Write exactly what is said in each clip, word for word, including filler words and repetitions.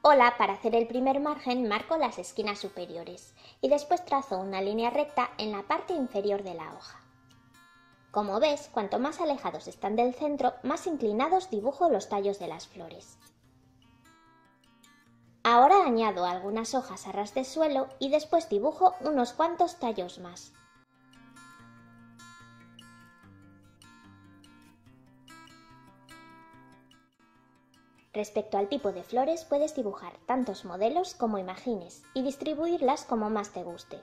Hola, para hacer el primer margen marco las esquinas superiores y después trazo una línea recta en la parte inferior de la hoja. Como ves, cuanto más alejados están del centro, más inclinados dibujo los tallos de las flores. Ahora añado algunas hojas a ras de suelo y después dibujo unos cuantos tallos más. Respecto al tipo de flores, puedes dibujar tantos modelos como imagines y distribuirlas como más te guste.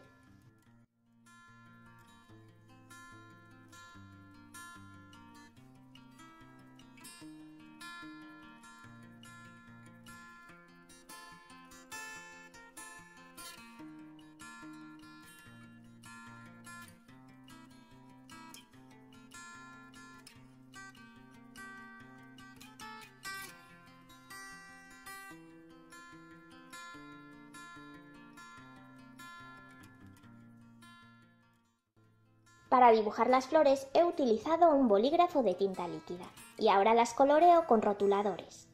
Para dibujar las flores he utilizado un bolígrafo de tinta líquida y ahora las coloreo con rotuladores.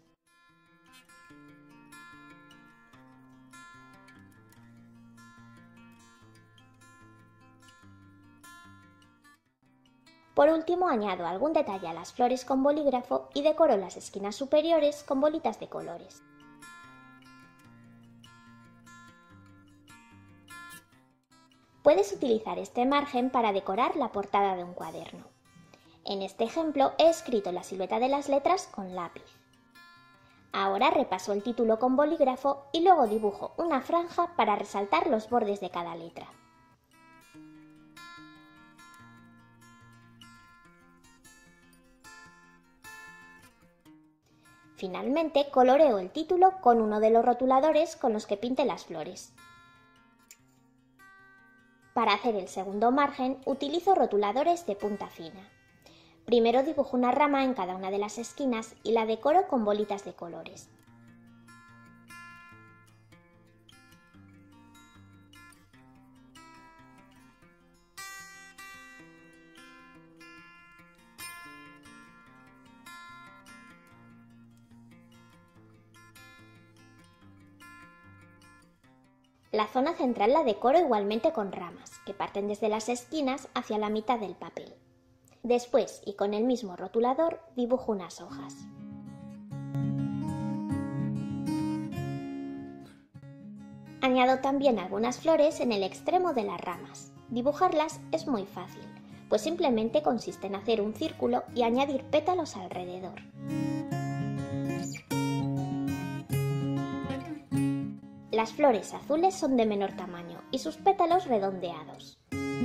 Por último añado algún detalle a las flores con bolígrafo y decoro las esquinas superiores con bolitas de colores. Puedes utilizar este margen para decorar la portada de un cuaderno. En este ejemplo he escrito la silueta de las letras con lápiz. Ahora repaso el título con bolígrafo y luego dibujo una franja para resaltar los bordes de cada letra. Finalmente coloreo el título con uno de los rotuladores con los que pinte las flores. Para hacer el segundo margen utilizo rotuladores de punta fina. Primero dibujo una rama en cada una de las esquinas y la decoro con bolitas de colores. La zona central la decoro igualmente con ramas, que parten desde las esquinas hacia la mitad del papel. Después, y con el mismo rotulador, dibujo unas hojas. Añado también algunas flores en el extremo de las ramas. Dibujarlas es muy fácil, pues simplemente consiste en hacer un círculo y añadir pétalos alrededor. Las flores azules son de menor tamaño y sus pétalos redondeados.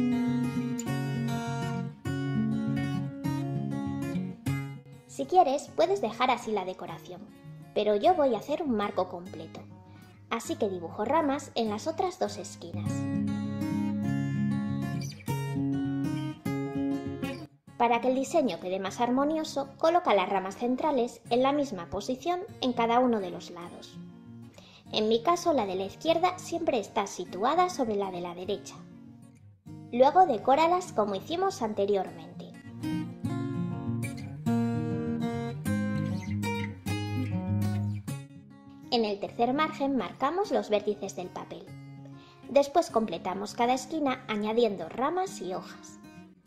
Si quieres, puedes dejar así la decoración, pero yo voy a hacer un marco completo, así que dibujo ramas en las otras dos esquinas. Para que el diseño quede más armonioso, coloca las ramas centrales en la misma posición en cada uno de los lados. En mi caso, la de la izquierda siempre está situada sobre la de la derecha. Luego decóralas como hicimos anteriormente. En el tercer margen marcamos los vértices del papel. Después completamos cada esquina añadiendo ramas y hojas.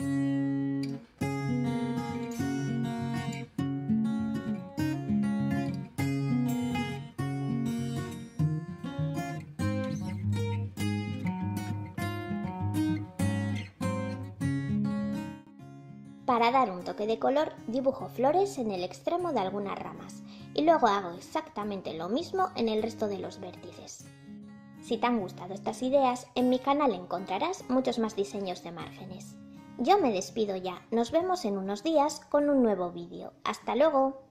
Para dar un toque de color, dibujo flores en el extremo de algunas ramas y luego hago exactamente lo mismo en el resto de los vértices. Si te han gustado estas ideas, en mi canal encontrarás muchos más diseños de márgenes. Yo me despido ya, nos vemos en unos días con un nuevo vídeo. ¡Hasta luego!